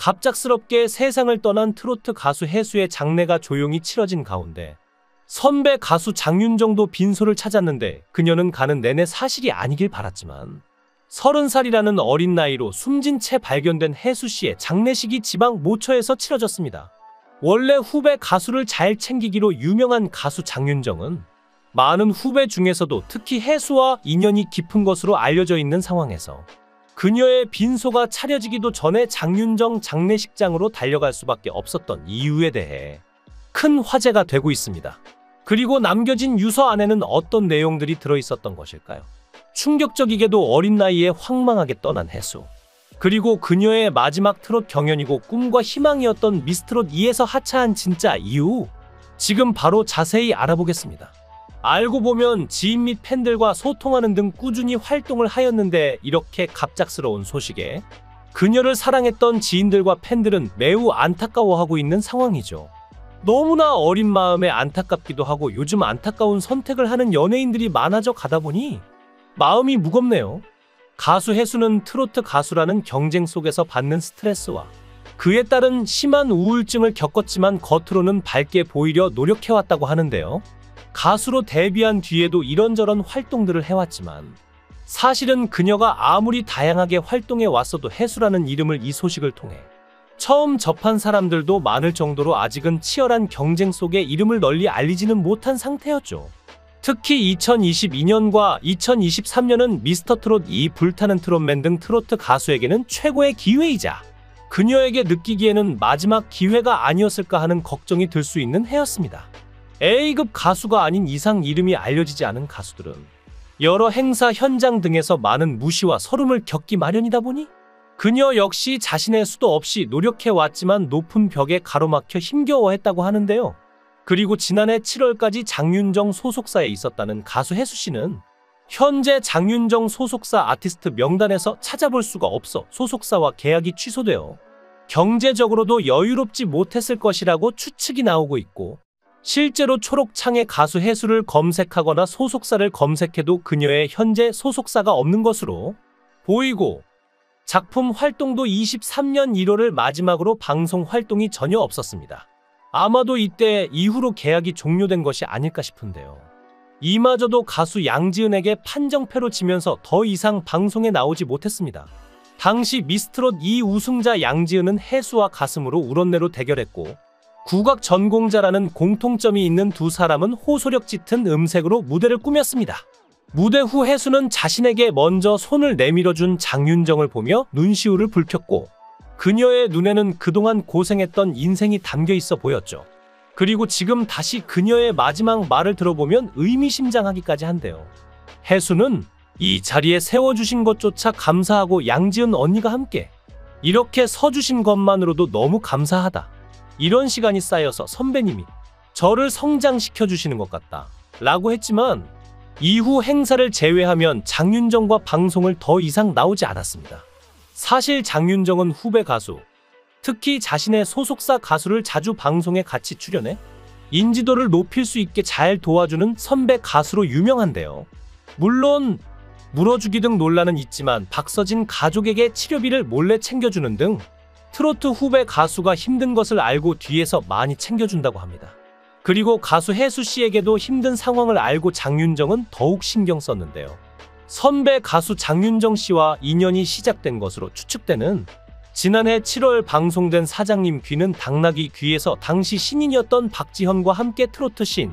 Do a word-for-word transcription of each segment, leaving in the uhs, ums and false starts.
갑작스럽게 세상을 떠난 트로트 가수 해수의 장례가 조용히 치러진 가운데 선배 가수 장윤정도 빈소를 찾았는데 그녀는 가는 내내 사실이 아니길 바랐지만 서른 살이라는 어린 나이로 숨진 채 발견된 해수 씨의 장례식이 지방 모처에서 치러졌습니다. 원래 후배 가수를 잘 챙기기로 유명한 가수 장윤정은 많은 후배 중에서도 특히 해수와 인연이 깊은 것으로 알려져 있는 상황에서 그녀의 빈소가 차려지기도 전에 장윤정 장례식장으로 달려갈 수밖에 없었던 이유에 대해 큰 화제가 되고 있습니다. 그리고 남겨진 유서 안에는 어떤 내용들이 들어있었던 것일까요? 충격적이게도 어린 나이에 황망하게 떠난 해수. 그리고 그녀의 마지막 트롯 경연이고 꿈과 희망이었던 미스트롯 이에서 하차한 진짜 이유. 지금 바로 자세히 알아보겠습니다. 알고 보면 지인 및 팬들과 소통하는 등 꾸준히 활동을 하였는데 이렇게 갑작스러운 소식에 그녀를 사랑했던 지인들과 팬들은 매우 안타까워하고 있는 상황이죠. 너무나 어린 마음에 안타깝기도 하고 요즘 안타까운 선택을 하는 연예인들이 많아져 가다 보니 마음이 무겁네요. 가수 해수는 트로트 가수라는 경쟁 속에서 받는 스트레스와 그에 따른 심한 우울증을 겪었지만 겉으로는 밝게 보이려 노력해왔다고 하는데요. 가수로 데뷔한 뒤에도 이런저런 활동들을 해왔지만 사실은 그녀가 아무리 다양하게 활동해 왔어도 해수라는 이름을 이 소식을 통해 처음 접한 사람들도 많을 정도로 아직은 치열한 경쟁 속에 이름을 널리 알리지는 못한 상태였죠. 특히 이천이십이 년과 이천이십삼 년은 미스터트롯 이 불타는 트롯맨 등 트로트 가수에게는 최고의 기회이자 그녀에게 느끼기에는 마지막 기회가 아니었을까 하는 걱정이 들 수 있는 해였습니다. A급 가수가 아닌 이상 이름이 알려지지 않은 가수들은 여러 행사 현장 등에서 많은 무시와 서름을 겪기 마련이다 보니 그녀 역시 자신의 수도 없이 노력해왔지만 높은 벽에 가로막혀 힘겨워했다고 하는데요. 그리고 지난해 칠월까지 장윤정 소속사에 있었다는 가수 해수 씨는 현재 장윤정 소속사 아티스트 명단에서 찾아볼 수가 없어 소속사와 계약이 취소되어 경제적으로도 여유롭지 못했을 것이라고 추측이 나오고 있고 실제로 초록창에 가수 해수를 검색하거나 소속사를 검색해도 그녀의 현재 소속사가 없는 것으로 보이고 작품 활동도 이십삼 년 일월을 마지막으로 방송 활동이 전혀 없었습니다. 아마도 이때 이후로 계약이 종료된 것이 아닐까 싶은데요. 이마저도 가수 양지은에게 판정패로 지면서 더 이상 방송에 나오지 못했습니다. 당시 미스트롯 이 우승자 양지은은 해수와 가슴으로 울었네로 대결했고 국악 전공자라는 공통점이 있는 두 사람은 호소력 짙은 음색으로 무대를 꾸몄습니다. 무대 후 해수는 자신에게 먼저 손을 내밀어준 장윤정을 보며 눈시울을 붉혔고 그녀의 눈에는 그동안 고생했던 인생이 담겨 있어 보였죠. 그리고 지금 다시 그녀의 마지막 말을 들어보면 의미심장하기까지 한데요. 해수는 이 자리에 세워주신 것조차 감사하고 양지은 언니가 함께 이렇게 서주신 것만으로도 너무 감사하다. 이런 시간이 쌓여서 선배님이 저를 성장시켜주시는 것 같다 라고 했지만 이후 행사를 제외하면 장윤정과 방송을 더 이상 나오지 않았습니다. 사실 장윤정은 후배 가수, 특히 자신의 소속사 가수를 자주 방송에 같이 출연해 인지도를 높일 수 있게 잘 도와주는 선배 가수로 유명한데요. 물론 물어주기 등 논란은 있지만 박서진 가족에게 치료비를 몰래 챙겨주는 등 트로트 후배 가수가 힘든 것을 알고 뒤에서 많이 챙겨준다고 합니다. 그리고 가수 해수 씨에게도 힘든 상황을 알고 장윤정은 더욱 신경 썼는데요. 선배 가수 장윤정 씨와 인연이 시작된 것으로 추측되는 지난해 칠월 방송된 사장님 귀는 당나귀 귀에서 당시 신인이었던 박지현과 함께 트로트 신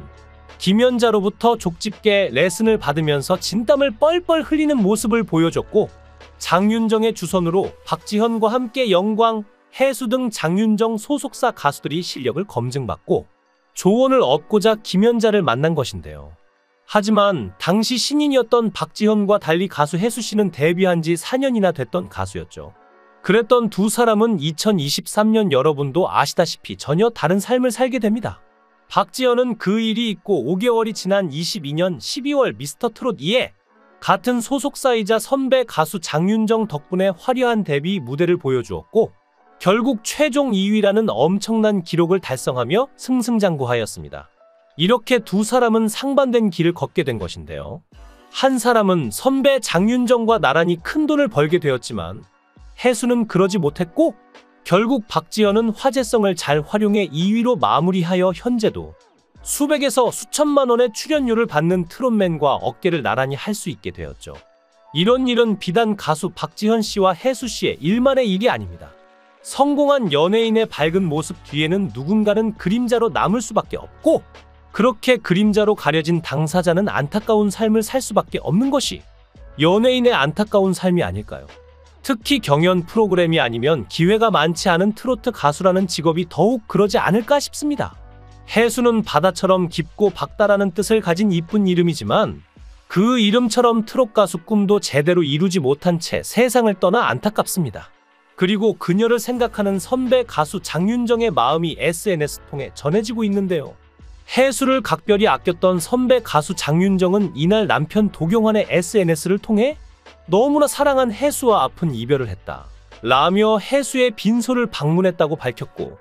김연자로부터 족집게 레슨을 받으면서 진땀을 뻘뻘 흘리는 모습을 보여줬고 장윤정의 주선으로 박지현과 함께 영광, 해수 등 장윤정 소속사 가수들이 실력을 검증받고 조언을 얻고자 김연자를 만난 것인데요. 하지만 당시 신인이었던 박지현과 달리 가수 해수 씨는 데뷔한 지 사 년이나 됐던 가수였죠. 그랬던 두 사람은 이천이십삼 년 여러분도 아시다시피 전혀 다른 삶을 살게 됩니다. 박지현은 그 일이 있고 오 개월이 지난 이십이 년 십이월 미스터트롯 이에 같은 소속사이자 선배 가수 장윤정 덕분에 화려한 데뷔 무대를 보여주었고 결국 최종 이 위라는 엄청난 기록을 달성하며 승승장구하였습니다. 이렇게 두 사람은 상반된 길을 걷게 된 것인데요. 한 사람은 선배 장윤정과 나란히 큰 돈을 벌게 되었지만 해수는 그러지 못했고 결국 박지현은 화제성을 잘 활용해 이 위로 마무리하여 현재도 수백에서 수천만 원의 출연료를 받는 트롯맨과 어깨를 나란히 할 수 있게 되었죠. 이런 일은 비단 가수 박지현 씨와 혜수 씨의 일만의 일이 아닙니다. 성공한 연예인의 밝은 모습 뒤에는 누군가는 그림자로 남을 수밖에 없고, 그렇게 그림자로 가려진 당사자는 안타까운 삶을 살 수밖에 없는 것이 연예인의 안타까운 삶이 아닐까요? 특히 경연 프로그램이 아니면 기회가 많지 않은 트로트 가수라는 직업이 더욱 그러지 않을까 싶습니다. 혜수는 바다처럼 깊고 박다라는 뜻을 가진 이쁜 이름이지만 그 이름처럼 트롯 가수 꿈도 제대로 이루지 못한 채 세상을 떠나 안타깝습니다. 그리고 그녀를 생각하는 선배 가수 장윤정의 마음이 에스엔에스 통해 전해지고 있는데요. 혜수를 각별히 아꼈던 선배 가수 장윤정은 이날 남편 도경환의 에스엔에스를 통해 너무나 사랑한 혜수와 아픈 이별을 했다 라며 혜수의 빈소를 방문했다고 밝혔고,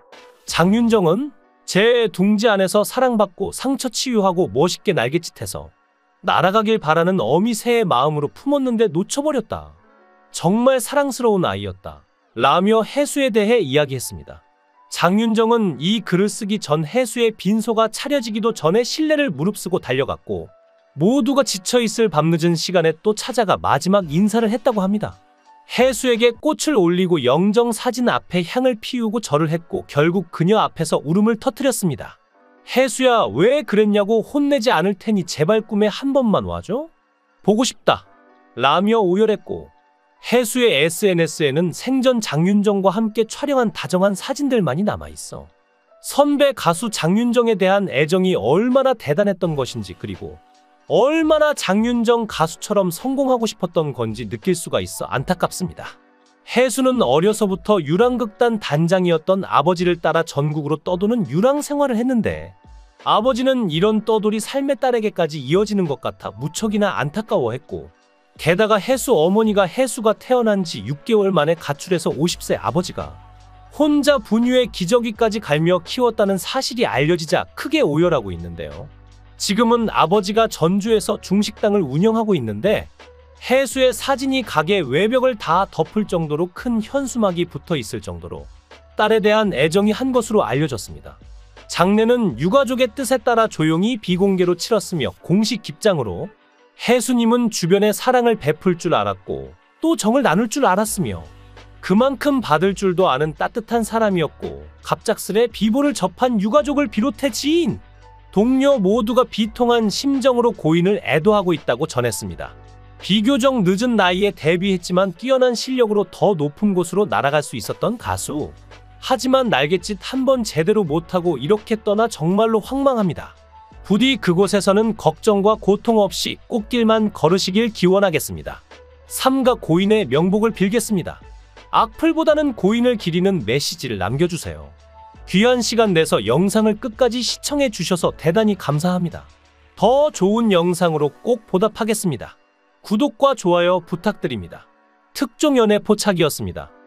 장윤정은 제 둥지 안에서 사랑받고 상처 치유하고 멋있게 날갯짓해서 날아가길 바라는 어미 새의 마음으로 품었는데 놓쳐버렸다. 정말 사랑스러운 아이였다 라며 혜수에 대해 이야기했습니다. 장윤정은 이 글을 쓰기 전 혜수의 빈소가 차려지기도 전에 실내를 무릅쓰고 달려갔고, 모두가 지쳐있을 밤늦은 시간에 또 찾아가 마지막 인사를 했다고 합니다. 혜수에게 꽃을 올리고 영정 사진 앞에 향을 피우고 절을 했고 결국 그녀 앞에서 울음을 터뜨렸습니다. 혜수야, 왜 그랬냐고 혼내지 않을 테니 제발 꿈에 한 번만 와줘? 보고 싶다 라며 오열했고, 혜수의 에스엔에스에는 생전 장윤정과 함께 촬영한 다정한 사진들만이 남아있어 선배 가수 장윤정에 대한 애정이 얼마나 대단했던 것인지, 그리고 얼마나 장윤정 가수처럼 성공하고 싶었던 건지 느낄 수가 있어 안타깝습니다. 혜수는 어려서부터 유랑극단 단장이었던 아버지를 따라 전국으로 떠도는 유랑 생활을 했는데, 아버지는 이런 떠돌이 삶의 딸에게까지 이어지는 것 같아 무척이나 안타까워했고, 게다가 혜수 어머니가 혜수가 태어난 지 육 개월 만에 가출해서 오십 세 아버지가 혼자 분유에 기저귀까지 갈며 키웠다는 사실이 알려지자 크게 오열하고 있는데요. 지금은 아버지가 전주에서 중식당을 운영하고 있는데 혜수의 사진이 가게 외벽을 다 덮을 정도로 큰 현수막이 붙어 있을 정도로 딸에 대한 애정이 한 것으로 알려졌습니다. 장례는 유가족의 뜻에 따라 조용히 비공개로 치렀으며 공식 입장으로 혜수님은 주변에 사랑을 베풀 줄 알았고 또 정을 나눌 줄 알았으며 그만큼 받을 줄도 아는 따뜻한 사람이었고, 갑작스레 비보를 접한 유가족을 비롯해 지인, 동료 모두가 비통한 심정으로 고인을 애도하고 있다고 전했습니다. 비교적 늦은 나이에 데뷔했지만 뛰어난 실력으로 더 높은 곳으로 날아갈 수 있었던 가수. 하지만 날갯짓 한 번 제대로 못하고 이렇게 떠나 정말로 황망합니다. 부디 그곳에서는 걱정과 고통 없이 꽃길만 걸으시길 기원하겠습니다. 삼가 고인의 명복을 빌겠습니다. 악플보다는 고인을 기리는 메시지를 남겨주세요. 귀한 시간 내서 영상을 끝까지 시청해 주셔서 대단히 감사합니다. 더 좋은 영상으로 꼭 보답하겠습니다. 구독과 좋아요 부탁드립니다. 특종연애 포착이었습니다.